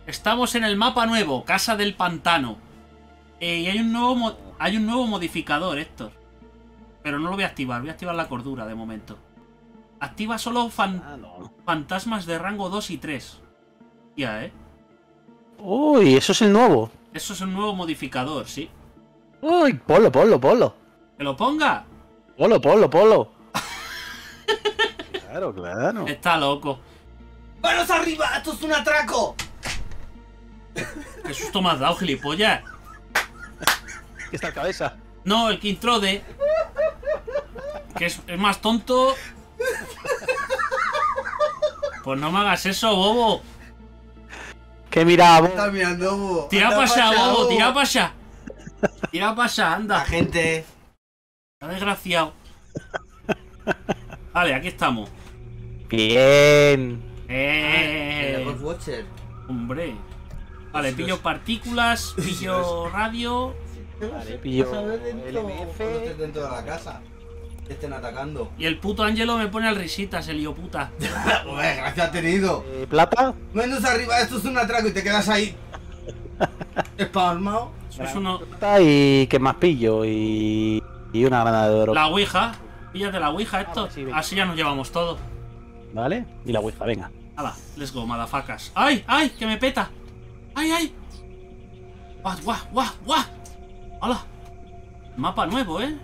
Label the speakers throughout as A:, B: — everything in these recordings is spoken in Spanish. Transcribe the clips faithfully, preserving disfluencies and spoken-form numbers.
A: Estamos en el mapa nuevo, Casa del Pantano. Eh, y hay un nuevo mo hay un nuevo modificador, Héctor. Pero no lo voy a activar, voy a activar la cordura de momento. Activa solo fan
B: Ah, no.
A: fantasmas de rango dos y tres. Ya, ¿eh?
B: Uy, eso es el nuevo.
A: Eso es un nuevo modificador, sí.
B: Uy, ponlo, ponlo, ponlo.
A: ¿Que lo ponga?
B: Ponlo, ponlo, ponlo. Claro, claro.
A: Está loco.
C: ¡Manos arriba! ¡Esto es un atraco!
A: ¿Qué susto me has dado, gilipollas?
B: ¿Qué está la cabeza?
A: No, el King Trode. Que es, es más tonto. Pues no me hagas eso, bobo.
B: Que mira, vos.
C: Está mirando, bobo.
A: Tira
C: Anda
A: para allá,
C: pa'
A: bobo, tira para allá. Tira para allá,
C: La
A: anda.
C: gente.
A: Está desgraciado. Vale, aquí estamos.
B: Bien.
A: Eh,
C: El Watcher.
A: hombre. Vale, pillo partículas, pillo radio.
B: Vale, pillo
C: Vas a ver dentro,
B: el
C: cuando
B: M
C: estés
B: F.
C: dentro de la casa. Te estén atacando.
A: Y el puto Ángelo me pone al risitas, el lío puta.
C: Joder, gracias tenido.
B: Eh, plata.
C: Menos arriba, esto es un atraco y te quedas ahí. Espalmado.
A: Sois uno.
B: Plata y que más pillo y. Y una granada de oro.
A: La Ouija. Píllate la Ouija, Héctor.
B: Ah, sí, venga.
A: Así ya nos llevamos todo.
B: ¿Vale? Y la Ouija, venga.
A: Hala, let's go, madafacas. ¡Ay, ay! ¡Que me peta! ¡Ay, ay! ¡Guau, guau, guau, guau! ¡Hala! Mapa nuevo, ¿eh?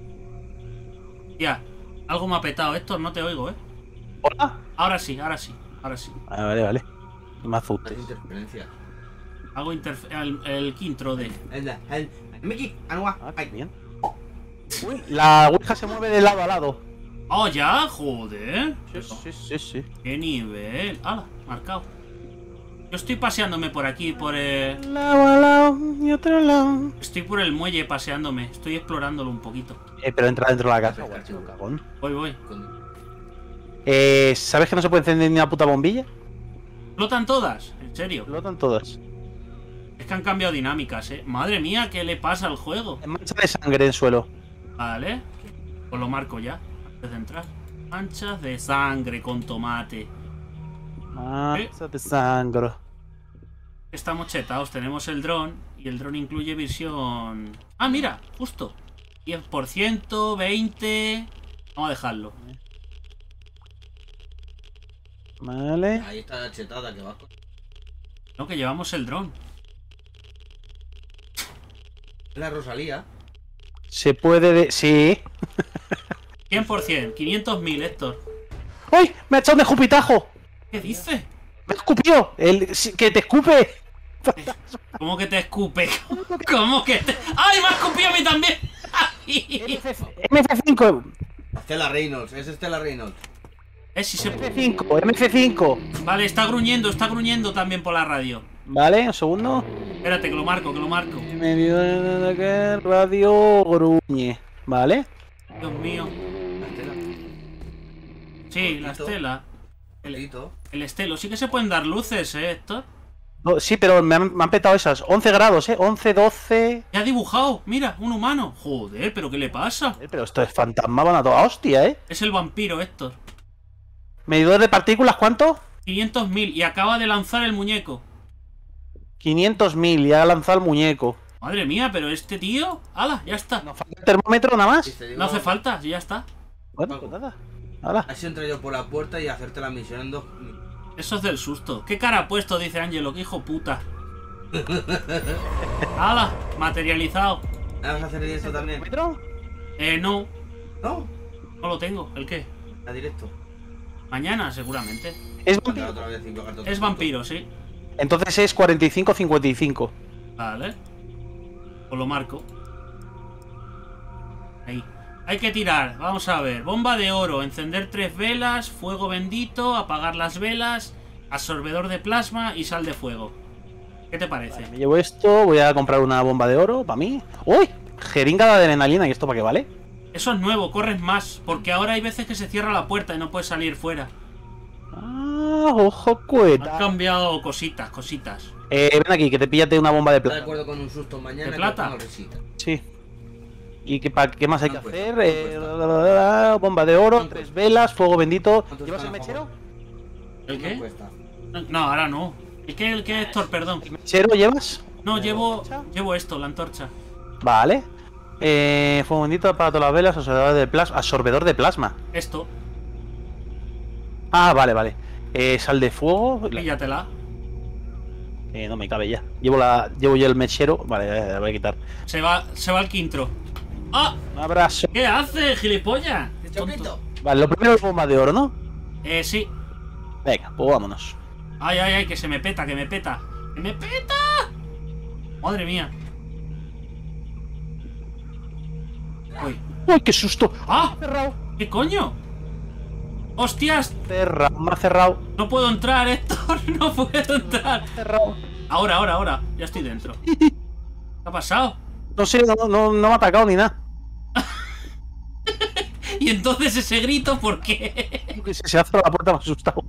A: Ya, algo me ha petado, Héctor, no te oigo, ¿eh?
B: ¿Hola?
A: Ahora sí, ahora sí, ahora sí.
B: Ah, vale, vale. No me asustes.
C: Hay interferencia.
A: Hago interfe el, el quintro de...
C: El, el, Mickey, Anua.
B: Ah, qué
C: Ay.
B: bien. Uy, la Ouija se mueve de lado a lado.
A: ¡Oh, ya! ¡Joder!
B: Sí, sí, sí, sí.
A: ¡Qué nivel! ¡Hala! Marcado. Yo estoy paseándome por aquí, por el...
B: Lado a lado y otro lado.
A: Estoy por el muelle paseándome. Estoy explorándolo un poquito.
B: Eh, pero entra dentro de la casa, guacho, cagón.
A: Voy, voy.
B: Eh, ¿sabes que no se puede encender ni una puta bombilla?
A: ¿Flotan todas? ¿En serio?
B: Flotan todas.
A: Es que han cambiado dinámicas, ¿eh? Madre mía, ¿qué le pasa al juego?
B: Hay mancha de sangre en el suelo.
A: Vale. Pues lo marco ya, antes de entrar. Manchas de sangre con tomate.
B: Mancha de sangre.
A: Estamos chetados, tenemos el dron. Y el dron incluye visión... Ah, mira, justo. diez por ciento, veinte... Vamos a dejarlo.
B: Vale.
C: Ahí está la chetada que va con.
A: No, que llevamos el dron.
C: La Rosalía.
B: Se puede de... Sí.
A: cien por ciento, quinientos mil, Héctor.
B: ¡Uy! ¡Me ha echado un escupitajo!
A: ¿Qué dice?
B: ¡Me escupió! El... sí, ¡Que te escupe!
A: ¿Cómo que te escupe? ¿Cómo que te...? ¡Ay, me ha escupido a mí también!
B: M F cinco.
C: Stella Reynolds, es Stella Reynolds.
A: Eh, si se...
B: M F cinco. M F cinco.
A: Vale, está gruñendo, está gruñendo también por la radio.
B: Vale, un segundo.
A: Espérate, que lo marco, que lo marco.
B: Medio de que radio gruñe. Vale.
A: Dios mío.
C: La Stella.
A: Sí, la
C: Cortito.
A: estela. El,
C: Cortito.
A: el estelo. Sí que se pueden dar luces, ¿eh, Héctor?
B: Oh, sí, pero me han, me han petado esas. once grados, ¿eh? once, doce...
A: Ya ha dibujado. Mira, un humano. Joder, ¿pero qué le pasa?
B: Eh, Pero esto es fantasma, van a toda hostia, ¿eh?
A: Es el vampiro, Héctor.
B: ¿Medidor de partículas cuánto?
A: quinientos mil y acaba de lanzar el muñeco.
B: quinientos mil, ya ha lanzado el muñeco.
A: Madre mía, pero este tío... ¡Hala! Ya está.
B: ¿Nos falta el termómetro nada más?
C: Y te digo,
A: No hace falta, ya está.
B: Bueno, pues nada. Hala.
C: Así entro yo por la puerta y hacerte la misión en dos.
A: Eso es del susto. ¿Qué cara ha puesto? Dice Ángelo. ¡Qué hijo puta! ¡Hala! Materializado.
C: ¿Vas a hacer esto también?
B: ¿Termómetro?
A: Eh, no.
C: No,
A: No lo tengo. ¿El qué?
C: a directo.
A: Mañana, seguramente.
B: Es
C: Mandar
B: vampiro.
C: otra vez cinco cartas.
A: Es vampiro, sí.
B: Entonces es cuarenta y cinco cincuenta y cinco.
A: Vale. Pues lo marco. Ahí. Hay que tirar. Vamos a ver. Bomba de oro. Encender tres velas. Fuego bendito. Apagar las velas. Absorbedor de plasma y sal de fuego. ¿Qué te parece?
B: Me llevo esto, voy a comprar una bomba de oro para mí. ¡Uy! Jeringa de adrenalina, ¿y esto para qué vale?
A: Eso es nuevo. Corres más. Porque ahora hay veces que se cierra la puerta y no puedes salir fuera.
B: Ah, ojo
A: Han
B: cueta.
A: cambiado cositas, cositas.
B: Eh, ven aquí, que te píllate una bomba de
C: Está de
B: plata.
C: acuerdo con un susto mañana.
A: ¿De plata?
C: Que pongo risita.
B: Sí. ¿Y qué, pa- qué más hay que
C: Ah, pues,
B: hacer?
C: ah, pues,
B: Eh,
C: está.
B: la, la, la, la, bomba de oro,
C: ¿Cuánto?
B: tres velas, fuego bendito.
C: ¿Cuánto
B: ¿Llevas
C: está
B: el
C: a
B: mechero?
C: favor?
A: ¿El
C: ¿Cuánto
A: qué?
C: cuesta?
A: No, ahora no. ¿Y qué, qué Héctor? Perdón.
B: ¿Mechero llevas?
A: No,
B: ¿La
A: llevo,
B: antorcha?
A: llevo esto, la antorcha.
B: Vale. Eh, fuego bendito para todas las velas, absorbedor de plasma. Absorbedor de plasma.
A: Esto,
B: Ah, vale, vale. Eh, sal de fuego.
A: píllatela.
B: Eh, no me cabe ya. Llevo la. Llevo ya el mechero. Vale, eh, la voy a quitar.
A: Se va, se va el quintro. ¡Ah!
B: Un abrazo.
A: ¿Qué hace, gilipollas? Qué tonto.
C: Choclito.
B: Vale, lo primero es bomba de oro, ¿no?
A: Eh, sí.
B: Venga, pues vámonos.
A: Ay, ay, ay, que se me peta, que me peta. ¡Que me peta! Madre mía. Uy.
B: ¡Uy, qué susto!
A: ¡Ah!
B: Cerrado.
A: ¿Qué coño? ¡Hostias!
B: Cerrado, me ha cerrado.
A: No puedo entrar, Héctor. No puedo entrar.
B: Cerrado.
A: Ahora, ahora, ahora. Ya estoy dentro. ¿Qué ha pasado?
B: No sé, no, no, no me ha atacado ni nada.
A: Y entonces ese grito, ¿por qué?
B: Se, se ha cerrado la puerta, me ha asustado.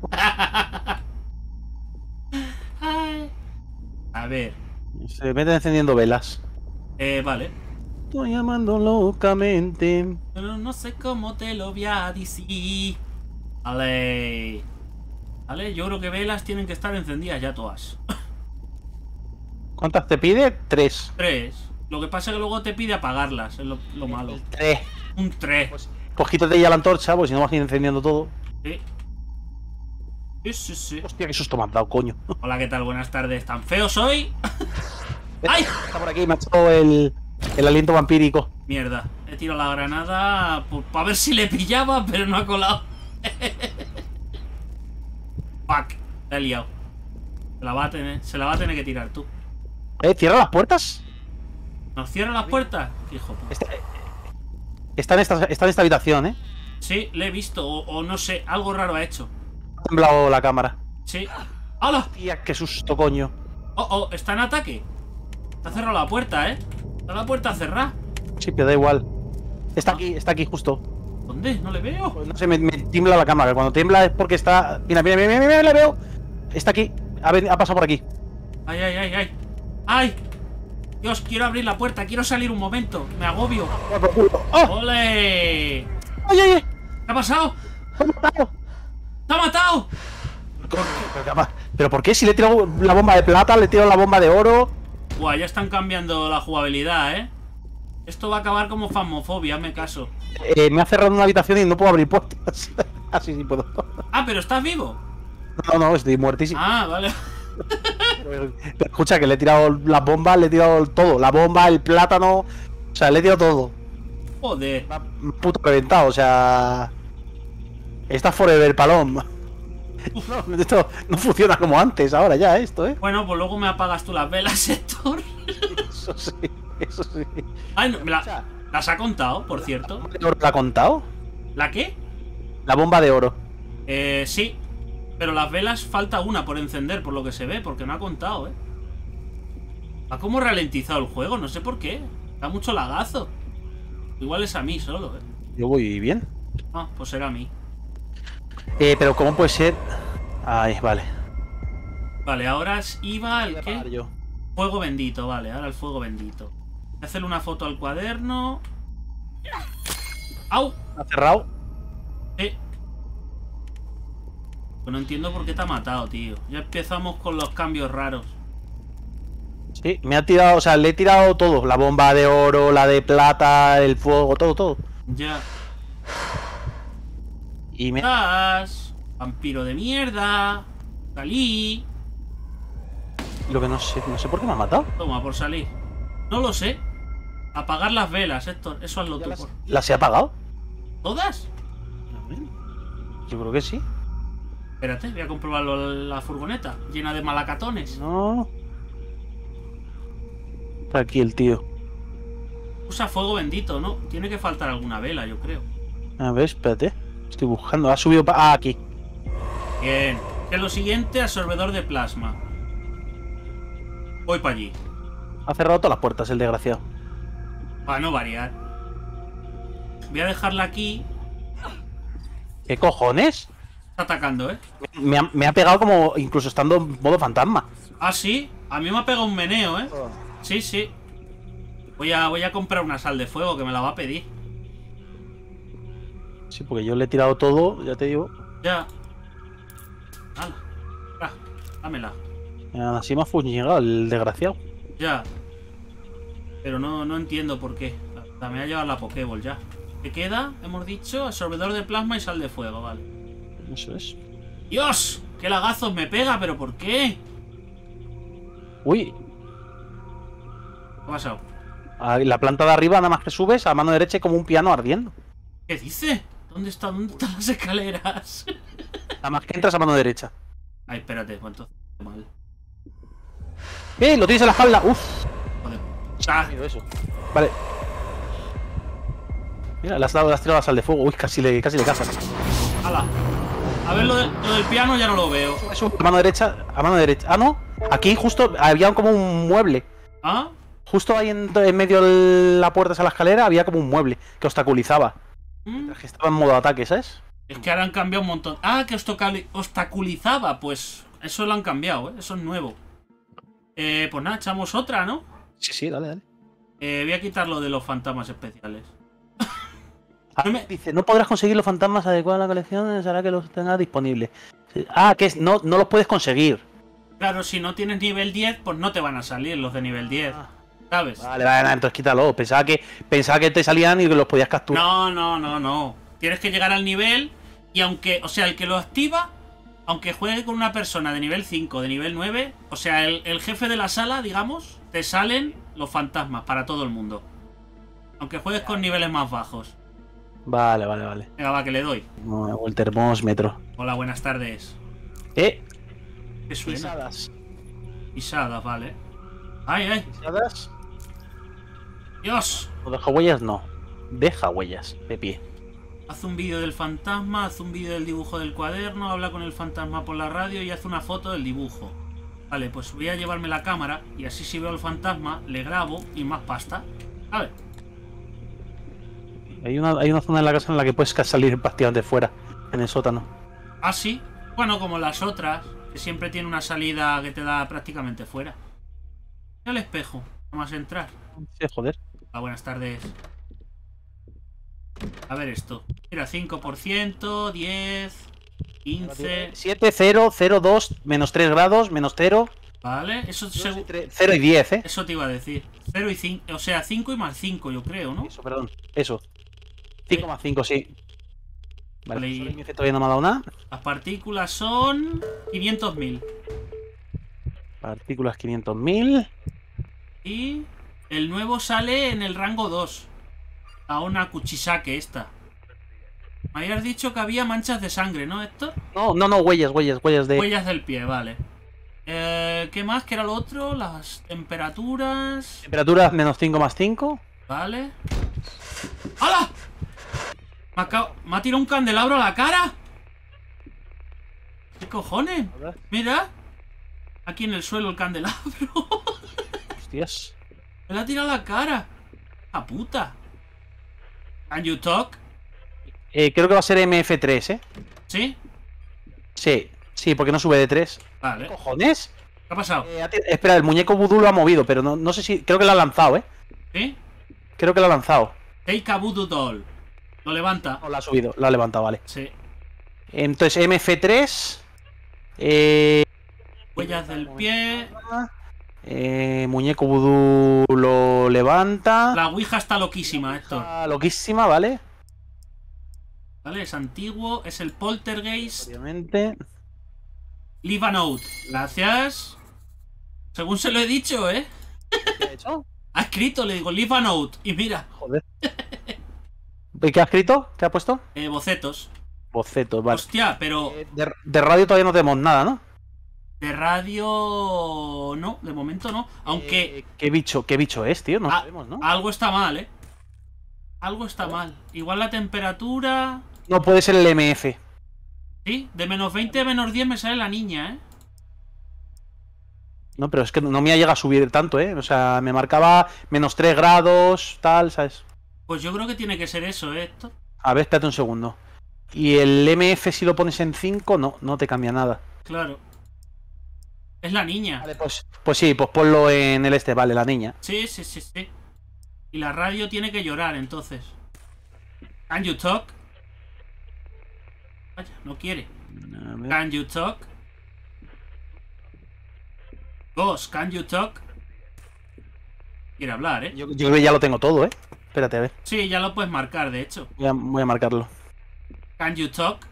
A: Ay. A ver.
B: Se meten encendiendo velas.
A: Eh, vale.
B: Estoy llamando locamente.
A: Pero no sé cómo te lo voy a decir. Vale. Vale, yo creo que velas tienen que estar encendidas ya todas.
B: ¿Cuántas te pide? Tres.
A: Tres. Lo que pasa es que luego te pide apagarlas, es lo, lo malo.
B: Tres.
A: Un tres.
B: Pues quítate ya la antorcha, porque si no vas a ir encendiendo todo.
A: Sí. Sí, sí, sí.
B: Hostia, qué susto me has dado, coño.
A: Hola, ¿qué tal? Buenas tardes. ¿Tan feo soy? ¡Ay!
B: Está por aquí, me ha echado el, el aliento vampírico.
A: Mierda. He tirado la granada para ver si le pillaba, pero no ha colado. Fuck. La he liado. Se la va a tener, se la va a tener que tirar tú.
B: Eh, cierra las puertas.
A: ¿Nos cierran las puertas? Hijo puta.
B: Está, está, en esta, está en esta habitación, eh.
A: Sí, le he visto. O, o no sé, algo raro ha hecho.
B: Ha temblado la cámara.
A: Sí. ¡Hala!
B: Tía, qué susto, coño.
A: Oh, oh, está en ataque. Ha cerrado la puerta, ¿eh? Está la puerta cerrada.
B: Sí, pero da igual. Está aquí, está aquí justo.
A: ¿Dónde? No le veo.
B: Pues no sé, me, me tiembla la cámara. Cuando tiembla es porque está. Mira, mira, mira, mira, mira, la veo. Está aquí. Ha, ven- ha pasado por aquí.
A: Ay, ay, ay, ay. ¡Ay! Dios, quiero abrir la puerta. Quiero salir un momento. Me agobio.
B: ¡Oh!
A: ¡Ole!
B: ¡Ay, ay, ay!
A: ¿Qué ha pasado?
B: ¡Me ha matado!
A: ¡Te ha matado!
B: Pero, pero, pero ¿por qué? Si le he tirado la bomba de plata, le he tirado la bomba de oro.
A: Buah, ya están cambiando la jugabilidad, ¿eh? Esto va a acabar como Phasmophobia, hazme caso.
B: Eh, me ha cerrado en una habitación y no puedo abrir puertas. Así sí puedo.
A: Ah, pero estás vivo.
B: No, no, estoy muertísimo.
A: Ah, vale.
B: Pero, pero escucha, que le he tirado las bombas, le he tirado todo. La bomba, el plátano. O sea, le he tirado todo.
A: Joder.
B: Me ha puto reventado, o sea. Está forever palom. No, esto no funciona como antes ahora ya, esto, ¿eh?
A: Bueno, pues luego me apagas tú las velas, Héctor.
B: Eso sí, eso sí.
A: Ay, no, me la- las ha contado, por cierto.
B: ¿La ha contado?
A: ¿La qué?
B: La bomba de oro.
A: Eh, sí. Pero las velas falta una por encender, por lo que se ve, porque no ha contado, ¿eh? Ha como ralentizado el juego, no sé por qué. Da mucho lagazo. Igual es a mí solo, ¿eh?
B: Yo voy bien.
A: Ah, pues será a mí.
B: Eh, pero ¿cómo puede ser? Ay, vale.
A: Vale, ahora es iba el
B: Voy a apagar
A: qué.
B: yo.
A: Fuego bendito, vale, ahora el fuego bendito. Voy a hacerle una foto al cuaderno. ¡Au!
B: ¿Ha cerrado?
A: Eh. Pues no entiendo por qué te ha matado, tío. Ya empezamos con los cambios raros.
B: Sí, me ha tirado, o sea, le he tirado todo. La bomba de oro, la de plata, el fuego, todo, todo.
A: Ya.
B: Y me...
A: ¡Estás! Vampiro de mierda. Salí.
B: Lo que no sé, no sé por qué me ha matado.
A: Toma, por salir. No lo sé. Apagar las velas, Héctor. Eso hazlo tú.
B: ¿Las,
A: Por...
B: las he apagado?
A: ¿Todas?
B: Yo creo que sí.
A: Espérate, voy a comprobarlo en la furgoneta. Llena de malacatones.
B: No. Está aquí el tío.
A: Usa fuego bendito, ¿no? Tiene que faltar alguna vela, yo creo.
B: A ver, espérate. Estoy buscando. Ha subido para... Ah, aquí.
A: Bien. ¿Qué es lo siguiente? Absorbedor de plasma. Voy para allí.
B: Ha cerrado todas las puertas el desgraciado.
A: Para no variar. Voy a dejarla aquí.
B: ¿Qué cojones?
A: Está atacando, ¿eh?
B: Me ha, me ha pegado como incluso estando en modo fantasma.
A: Ah, sí. A mí me ha pegado un meneo, ¿eh? Sí, sí. Voy a, voy a comprar una sal de fuego que me la va a pedir.
B: Sí, porque yo le he tirado todo, ya te digo.
A: Ya. Hala. Ah, dámela.
B: Así me ha fuñigado el desgraciado.
A: Ya. Pero no, no entiendo por qué. La, me ha llevado la Pokéball ya. ¿Qué queda? Hemos dicho absorbedor de plasma y sal de fuego, vale.
B: Eso es.
A: ¡Dios! ¡Qué lagazos me pega! ¿Pero por qué?
B: Uy,
A: ¿Qué ha pasado?
B: a la planta de arriba, nada más que subes, a mano derecha hay como un piano ardiendo.
A: ¿Qué dice? ¿Dónde está? ¿Dónde están las escaleras?
B: Nada más que entras a mano derecha.
A: Ay, espérate, ¿cuánto? Mal.
B: ¡Eh! Lo tienes en la espalda. Uf.
A: Joder. Ah,
B: Eso. Vale. Mira, le has dado las tiradas al de fuego. Uy, casi le, casi le casas.
A: ¡Hala! A ver, lo, de- lo del piano ya no lo veo.
B: Eso, a mano derecha, a mano derecha. Ah, no. Aquí justo había como un mueble.
A: ¿Ah?
B: Justo ahí en, en medio de la puerta a la escalera había como un mueble que obstaculizaba.
A: ¿Mm?
B: Que estaba en modo ataque, ¿sabes?
A: Es que ahora han cambiado un montón. Ah, que obstaculi- obstaculizaba. Pues eso lo han cambiado, ¿eh? Eso es nuevo. Eh, pues nada, echamos otra, ¿no?
B: Sí, sí, dale, dale.
A: Eh, voy a quitar lo de los fantasmas especiales.
B: Ah,
A: No me-
B: dice, no podrás conseguir los fantasmas adecuados a la colección, será que los tengas disponibles. Ah, que es, no, no los puedes conseguir.
A: Claro, si no tienes nivel diez, pues no te van a salir los de nivel diez.
B: Ah.
A: ¿Sabes?
B: Vale, vale, vale, entonces quítalo. Pensaba que, pensaba que te salían y que los podías capturar.
A: No, no, no, no. Tienes que llegar al nivel y aunque, o sea, el que lo activa, aunque juegue con una persona de nivel cinco, de nivel nueve, o sea, el, el jefe de la sala, digamos, te salen los fantasmas para todo el mundo. Aunque juegues con niveles más bajos.
B: Vale, vale, vale.
A: Venga, va, que le doy.
B: No, el termómetro.
A: Hola, buenas tardes.
B: Eh,
A: ¿Qué suena?
B: pisadas.
A: Pisadas, vale. Ay, ay.
B: Pisadas.
A: Dios.
B: No deja huellas, no. Deja huellas de pie.
A: Haz un vídeo del fantasma, haz un vídeo del dibujo del cuaderno, habla con el fantasma por la radio y haz una foto del dibujo. Vale, pues voy a llevarme la cámara y así si veo al fantasma, le grabo y más pasta. A ver.
B: Hay una, hay una zona en la casa en la que puedes salir prácticamente fuera, en el sótano.
A: Ah, sí. Bueno, como las otras, que siempre tiene una salida que te da prácticamente fuera. Mira el espejo, vamos a entrar.
B: Sí, joder.
A: Ah, buenas tardes. A ver esto. Mira, cinco por ciento, diez, quince.
B: siete, cero, cero, dos, menos tres grados, menos cero.
A: Vale, eso, segu-
B: cero y diez, ¿eh?
A: eso te iba a decir. cero y cinco, o sea, cinco y más cinco, yo creo, ¿no?
B: Eso, perdón. Eso. cinco más cinco, sí. Vale,
A: Vale, y-
B: solo mi efecto todavía no me ha dado nada.
A: Las partículas son quinientos mil.
B: Partículas quinientos mil.
A: Y el nuevo sale en el rango dos. A una Kuchisake esta. Me habías dicho que había manchas de sangre, ¿no, Héctor?
B: No, no, no, huellas, huellas, huellas de.
A: Huellas del pie, vale. Eh, ¿Qué más? ¿Qué era lo otro? Las temperaturas.
B: Temperatura menos cinco más cinco.
A: Vale. ¡Hala! Me ha, ca- me ha tirado un candelabro a la cara. ¿Qué cojones? Mira. Aquí en el suelo el candelabro.
B: Hostias.
A: Me la ha tirado a la cara. ¡La puta! ¿Can you talk?
B: Eh, creo que va a ser M F tres, ¿eh?
A: ¿Sí?
B: Sí, sí, porque no sube de tres.
A: Vale.
B: ¿Qué
A: ¿Qué
B: cojones?
A: ha pasado?
B: Eh, ati- espera, el muñeco vudú lo ha movido, pero no, no sé si. Creo que lo ha lanzado, ¿eh?
A: ¿Sí?
B: Creo que lo ha lanzado.
A: Take a voodoo doll. Lo levanta.
B: No, lo ha subido, lo ha levantado, vale.
A: Sí.
B: Entonces, M F tres. Eh,
A: Huellas del pie.
B: eh, muñeco vudú lo levanta.
A: La Ouija está loquísima, Héctor.
B: Está loquísima, ¿vale?
A: ¿Vale? Es antiguo. Es el poltergeist.
B: Obviamente.
A: Leave a note. Gracias. Según se lo he dicho, ¿eh?
B: ¿Qué ha hecho?
A: Ha escrito, le digo, leave a note. Y mira,
B: Joder. ¿Y qué ha escrito? ¿Qué ha puesto?
A: eh, bocetos.
B: Bocetos, vale.
A: Hostia, pero
B: Eh, De, de radio todavía no tenemos nada, ¿no?
A: de radio... No, de momento no. Aunque
B: Eh, ¿Qué bicho, qué bicho es, tío? No
A: Ah,
B: sabemos, ¿no?
A: algo está mal, ¿eh? Algo está mal. Igual la temperatura...
B: No puede ser el M F.
A: Sí, de menos veinte a menos diez me sale la niña, ¿eh?
B: No, pero es que no me llega a subir tanto, ¿eh? O sea, me marcaba menos tres grados, tal, ¿sabes?
A: Pues yo creo que tiene que ser eso, ¿eh? Esto.
B: A ver, espérate un segundo. Y el M F si lo pones en cinco, no, no te cambia nada.
A: Claro. Es la niña.
B: Vale, pues, pues sí, pues ponlo en el este, vale, la niña.
A: Sí, sí, sí, sí. Y la radio tiene que llorar, entonces. Can you talk? Vaya, no quiere.
B: A ver.
A: Can you talk? Dos, can you talk? Quiere hablar, ¿eh?
B: Yo, yo creo que ya lo tengo todo, ¿eh? Espérate, a ver.
A: Sí, ya lo puedes marcar, de hecho.
B: Voy a, voy a marcarlo.
A: Can you talk?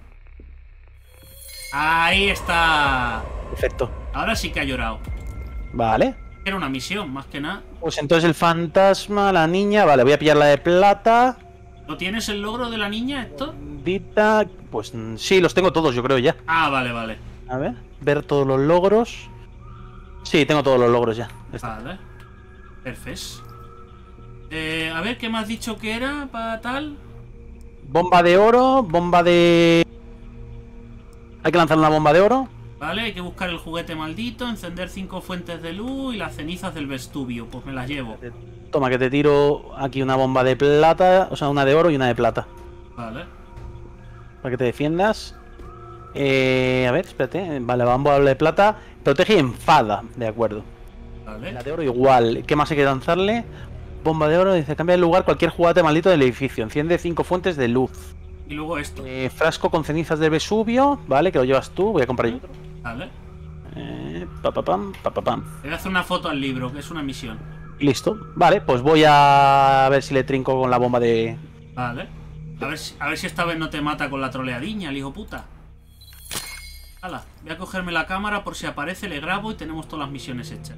A: Ahí está.
B: Perfecto.
A: Ahora sí que ha llorado.
B: Vale.
A: Era una misión, más que nada.
B: Pues entonces el fantasma, la niña... Vale, voy a pillar la de plata.
A: ¿No tienes el logro de la niña, esto?
B: Dita... Pues mm, sí, los tengo todos, yo creo ya.
A: Ah, vale, vale.
B: A ver, ver todos los logros. Sí, tengo todos los logros ya. Está.
A: Vale. Perfecto. Eh, a ver, ¿qué me has dicho que era para tal?
B: Bomba de oro, bomba de... Hay que lanzar una bomba de oro.
A: Vale, hay que buscar el juguete maldito, encender cinco fuentes de luz y las cenizas del Vestubio. Pues me las llevo.
B: Toma, que te tiro aquí una bomba de plata. O sea, una de oro y una de plata.
A: Vale.
B: Para que te defiendas. Eh, a ver, espérate. Vale, bomba de plata. Protege y enfada. De acuerdo.
A: Vale.
B: La de oro igual. ¿Qué más hay que lanzarle? Bomba de oro. Dice, cambia de lugar cualquier juguete maldito del edificio. Enciende cinco fuentes de luz.
A: Y luego esto.
B: Eh, frasco con cenizas de Vesubio. Vale, que lo llevas tú. Voy a comprar yo otro.
A: Vale.
B: Eh, pa, pa, pam, pa, pa, pam.
A: Te voy a hacer una foto al libro, que es una misión.
B: Listo. Vale, pues voy a ver si le trinco con la bomba de...
A: Vale. A ver si, a ver si esta vez no te mata con la troleadiña, el hijo puta. Hala, voy a cogerme la cámara por si aparece, le grabo y tenemos todas las misiones hechas.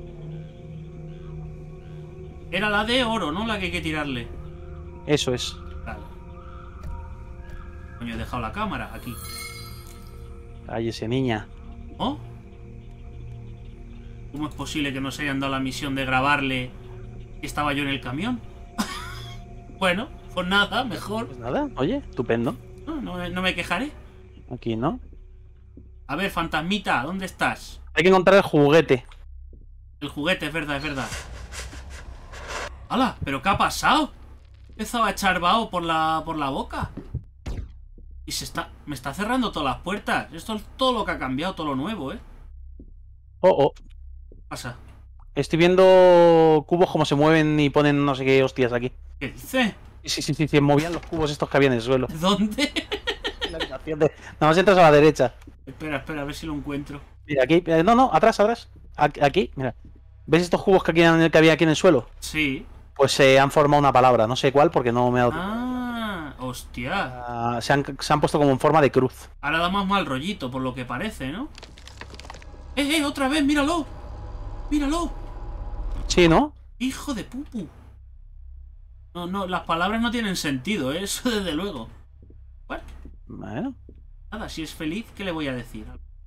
A: Era la de oro, ¿no? La que hay que tirarle.
B: Eso es.
A: Vale. Coño, he dejado la cámara aquí.
B: Ay, ese niña.
A: ¿Oh? ¿Cómo es posible que nos hayan dado la misión de grabarle que estaba yo en el camión? Bueno, pues nada, mejor.
B: Pues nada, oye, estupendo.
A: No, no, no me quejaré.
B: Aquí, ¿no?
A: A ver, fantasmita, ¿dónde estás?
B: Hay que encontrar el juguete.
A: El juguete, es verdad, es verdad. ¡Hala! ¿Pero qué ha pasado? Empezaba a echar vaho por la, por la boca. Y se está... Me está cerrando todas las puertas. Esto es todo lo que ha cambiado, todo lo nuevo, ¿eh?
B: Oh, oh.
A: ¿Qué pasa?
B: Estoy viendo cubos como se mueven y ponen no sé qué hostias aquí.
A: ¿Qué dice?
B: Sí, sí, sí, sí, movían los cubos estos que había en el suelo.
A: ¿Dónde?
B: En la habitación de- Nada más entras a la derecha.
A: Espera, espera, a ver si lo encuentro.
B: Mira, aquí. eh, No, no, atrás, atrás. Aquí, aquí, mira. ¿Ves estos cubos que, aquí, que había aquí en el suelo?
A: Sí.
B: Pues se han formado una palabra. No sé cuál porque no me ha dado.
A: Ah, hostia.
B: Ah, se, han, se han puesto como en forma de cruz.
A: Ahora da más mal rollito, por lo que parece, ¿no? ¡Eh, eh! ¡Otra vez! ¡Míralo! ¡Míralo!
B: Sí, ¿no?
A: ¡Hijo de pupu! No, no, las palabras no tienen sentido, ¿eh? Eso desde luego. Bueno,
B: Bueno.
A: nada, si es feliz, ¿qué le voy a decir?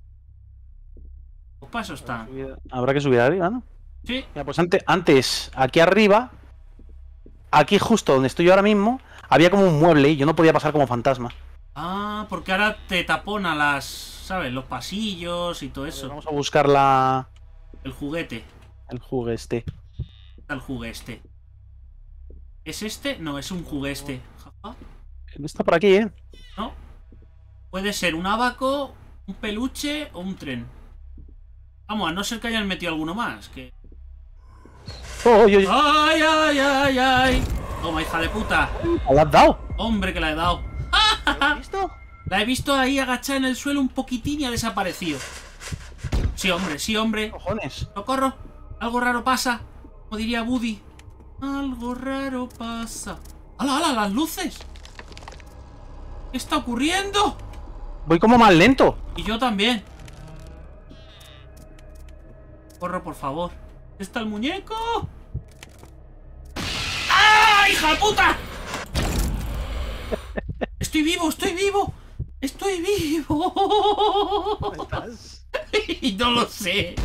A: Pues paso está.
B: Habrá que subir arriba, ¿no?
A: Sí,
B: Mira, pues antes, antes, aquí arriba, aquí justo donde estoy yo ahora mismo, había como un mueble y yo no podía pasar como fantasma.
A: ah, porque ahora te tapona las, ¿sabes? Los pasillos y todo eso.
B: Vamos a buscar la...
A: El juguete.
B: el juguete este.
A: El juguete. ¿Es este? No, es un juguete. Jaja.
B: Está por aquí, ¿eh?
A: No. Puede ser un abaco, un peluche o un tren. Vamos, a no ser que hayan metido alguno más. Que...
B: ¡Oh, oye, oye!
A: ¡Ay, ay, ay, ay! Toma, hija de puta.
B: ¿La has dado?
A: Hombre, que la he dado.
B: ¿Lo has visto?
A: La he visto ahí agachada en el suelo un poquitín y ha desaparecido. Sí, hombre, sí, hombre.
B: Cojones.
A: ¡Socorro! Algo raro pasa. Como diría Woody. Algo raro pasa. ¡Hala, hala! ¡Las luces! ¿Qué está ocurriendo?
B: Voy como más lento.
A: Y yo también. Corro, por favor. ¿Dónde está el muñeco? ¡Ah, hija de puta! Estoy vivo, estoy vivo. Estoy vivo.
B: ¿Dónde estás?
A: Y no lo sé.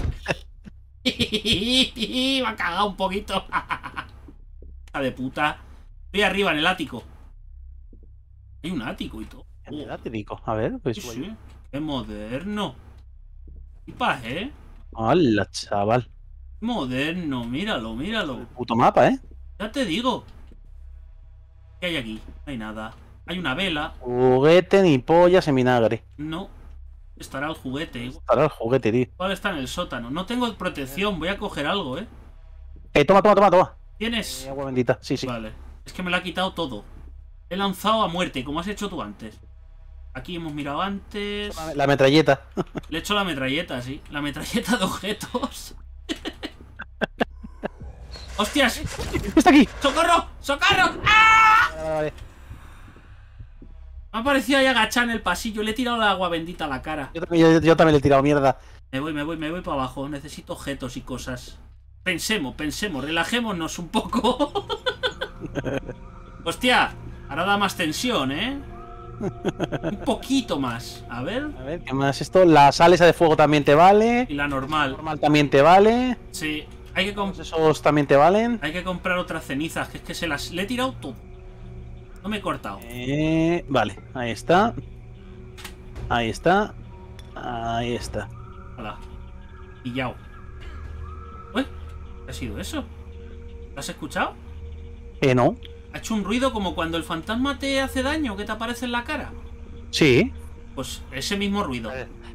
A: Me ha cagado un poquito. Hija de puta. Estoy arriba en el ático. Hay un ático y todo.
B: Ya te digo. A ver, pues...
A: Sí, sí. Qué moderno. Y pa, ¿eh?
B: Hola, chaval.
A: Moderno, míralo, míralo.
B: Puto mapa, ¿eh?
A: Ya te digo. ¿Qué hay aquí? No hay nada. Hay una vela.
B: Juguete ni pollas en vinagre.
A: No. Estará el juguete.
B: Estará el juguete, tío.
A: Igual está en el sótano. No tengo protección. Voy a coger algo, ¿eh?
B: Eh, toma, toma, toma, toma.
A: ¿Tienes?
B: Eh, agua bendita. Sí, sí.
A: Vale. Es que me lo ha quitado todo. He lanzado a muerte, como has hecho tú antes. Aquí hemos mirado antes.
B: La metralleta.
A: Le he hecho la metralleta, sí. La metralleta de objetos. ¡Hostias!
B: ¡Está aquí!
A: ¡Socorro! ¡Socorro! ¡Ah!
B: Vale, vale.
A: Me ha parecido ahí agachado en el pasillo. Le he tirado el agua bendita a la cara.
B: Yo, también- yo- yo también le he tirado mierda.
A: Me voy, me voy, me voy para abajo. Necesito objetos y cosas. Pensemos, pensemos. Relajémonos un poco. Hostia, ahora da más tensión, ¿eh? Un poquito más. A ver.
B: A ver, ¿qué más esto? La sal esa de fuego también te vale.
A: Y la normal.
B: Normal también te vale.
A: Sí. Hay que, comp
B: Esos también te valen.
A: hay que comprar otras cenizas. Que es que se las... Le he tirado todo. No me he cortado.
B: Eh, vale, ahí está. Ahí está. Ahí está.
A: Hola. Pillao. Uy, ¿qué ha sido eso? ¿Lo has escuchado?
B: Eh, no.
A: Ha hecho un ruido como cuando el fantasma te hace daño, que te aparece en la cara.
B: Sí.
A: Pues ese mismo ruido.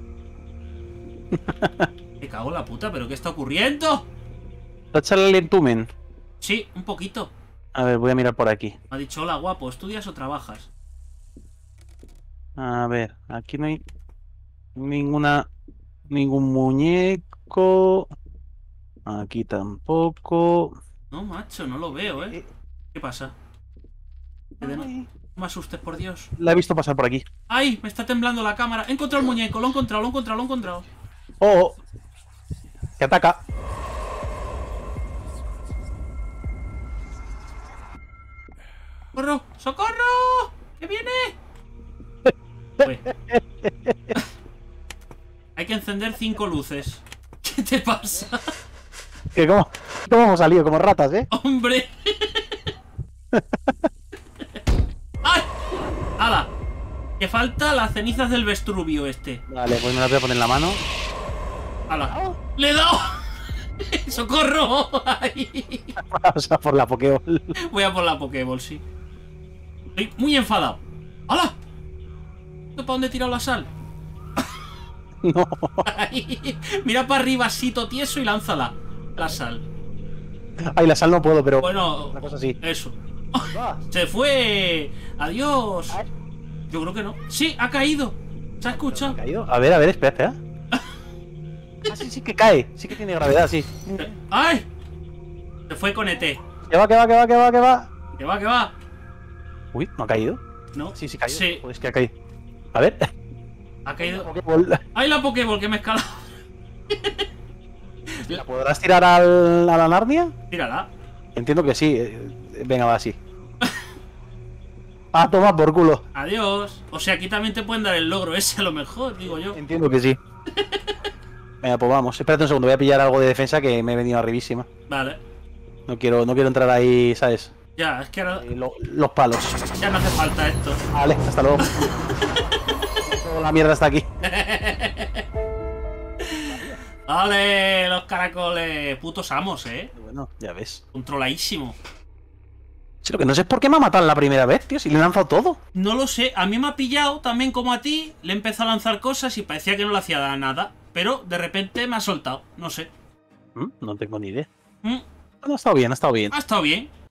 A: Me cago en la puta, ¿pero qué está ocurriendo?
B: Échale el entumen.
A: Sí, un poquito.
B: A ver, voy a mirar por aquí.
A: Me ha dicho, hola guapo, ¿estudias o trabajas?
B: A ver, aquí no hay ninguna. Ningún muñeco. Aquí tampoco.
A: No, macho, no lo veo, ¿eh? ¿Qué pasa? Que de no...
B: Ay,
A: no me asustes, por Dios.
B: la he visto pasar por aquí.
A: ¡Ay! Me está temblando la cámara. He encontrado el muñeco, lo he encontrado, lo he encontrado, lo he encontrado.
B: Oh, que ataca.
A: ¡Socorro! ¡Socorro! ¡Que viene! Uy. Hay que encender cinco luces. ¿Qué te pasa?
B: Que cómo, cómo hemos salido, como ratas, ¿eh?
A: ¡Hombre! ¡Ay! ¡Hala! Que falta las cenizas del Vestrubio este.
B: Vale, pues me las voy a poner en la mano.
A: ¡Hala! ¡Le he dado! ¡Socorro! Ay.
B: Vamos a por la Pokéball.
A: Voy a por la Pokéball, sí. Estoy muy enfadado. ¡Hala! ¿Para dónde he tirado la sal?
B: No.
A: Ay, mira para arriba, asito tieso y lánzala. La sal.
B: Ay, la sal no puedo, pero
A: Bueno,
B: una cosa así.
A: eso.
B: Va.
A: Se fue. Adiós. Yo creo que no. Sí, ha caído. ¿Se ha
B: ¿Ha
A: escuchado?
B: caído? A ver, a ver, espera, espera. Ah, sí, sí que cae. Sí que tiene gravedad, sí.
A: ¡Ay! Se fue con E T.
B: Que va, que va, que va, que va, que va.
A: Que va, que va.
B: Uy, ¿no ha caído?
A: ¿No?
B: Sí, sí, caído.
A: Sí.
B: Pues que ha caído. A ver.
A: Ha caído.
B: Pokéball.
A: ¡Ay, la Pokéball que me he escalado!
B: ¿La podrás tirar al, a la Narnia?
A: Tírala.
B: Entiendo que sí. Eh, Venga, va, sí. Ah, toma por culo.
A: Adiós. O sea, aquí también te pueden dar el logro ese a lo mejor, digo yo.
B: Entiendo que sí. Venga, pues vamos. Espérate un segundo, voy a pillar algo de defensa que me he venido arribísima.
A: Vale.
B: No quiero, no quiero entrar ahí, ¿sabes?
A: Ya, es que ahora
B: Eh, lo- los palos.
A: ya no hace falta esto.
B: Vale, hasta luego. Toda la mierda está aquí.
A: Vale, los caracoles. Putos amos, eh.
B: Bueno, ya ves.
A: Controladísimo.
B: Sí, lo que no sé es por qué me ha matado la primera vez, tío. Si le he lanzado todo.
A: No lo sé, a mí me ha pillado también como a ti. Le he empezado a lanzar cosas y parecía que no le hacía nada. Pero de repente me ha soltado. No sé.
B: Mm, No tengo ni idea.
A: Mm,
B: Bueno, ha estado bien, ha estado bien.
A: ha estado bien.